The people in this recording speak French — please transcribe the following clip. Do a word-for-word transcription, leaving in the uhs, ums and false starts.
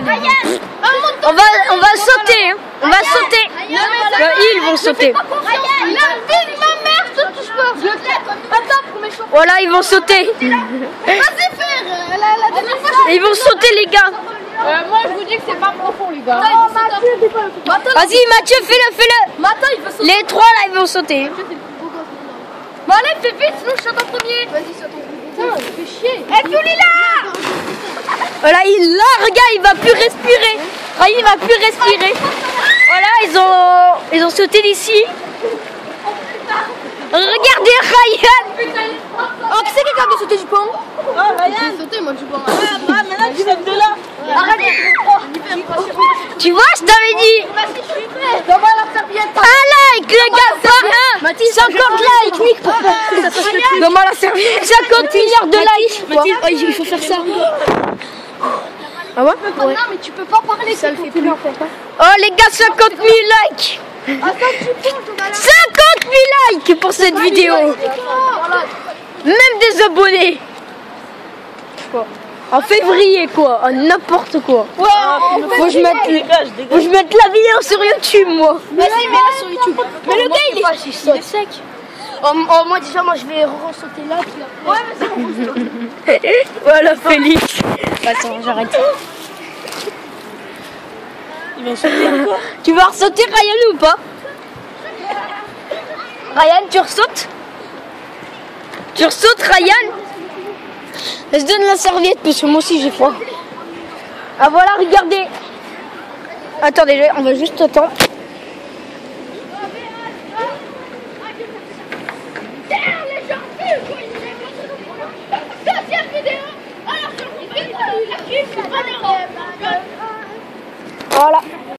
On va, on va sauter, hein. On va sauter. Non, ils vont sauter. Voilà, ils vont sauter. Ils vont sauter, les gars. Euh, moi je vous dis que c'est pas profond les gars. Vas-y Mathieu, fais-le, fais-le. Les trois là ils vont sauter. Bon allez, fais vite, sinon je saute en premier. Vas-y, saute en premier. Putain, fais chier. Eh, Touli là. Voilà, il, là, regarde, il va plus respirer. Ah, il va plus respirer. Voilà, ils ont, ils ont sauté d'ici. Regardez Ryan. Oh, qui c'est qui est capable de sauter du pont? Oh, Ryan. J'ai sauté moi du pont. Ah, maintenant tu sautes de là. Arrête. Tu vois, je t'avais dit. Donne-moi la serviette. Un like, les gars, pas un. cinquante likes, Nick, pour faire. Donne-moi la serviette. cinquante milliards de likes. Mathilde, oh, il faut faire ça. Ah ouais? Ouais. Non, mais tu peux pas parler. Ça le fait plus en fait. Oh, les gars, cinquante mille likes. cinquante mille likes pour cette vidéo. Même des abonnés. Quoi? En février quoi, en n'importe quoi. Ouais, faut que je mette, faut que je mette la vidéo sur YouTube moi. Vas-y, mets-la sur YouTube. Mais le gars il est, il est sec. Oh, oh, moi déjà, moi je vais re-sauter là. Puis ouais, mais c'est bon. Voilà Félix. Attends, j'arrête. Il va sauter encore. Tu vas ressauter Ryan ou pas? Ryan, tu ressautes? Tu ressautes Ryan? Je donne la serviette parce que moi aussi j'ai froid. Ah voilà, regardez. Attendez, on va juste attendre. Voilà.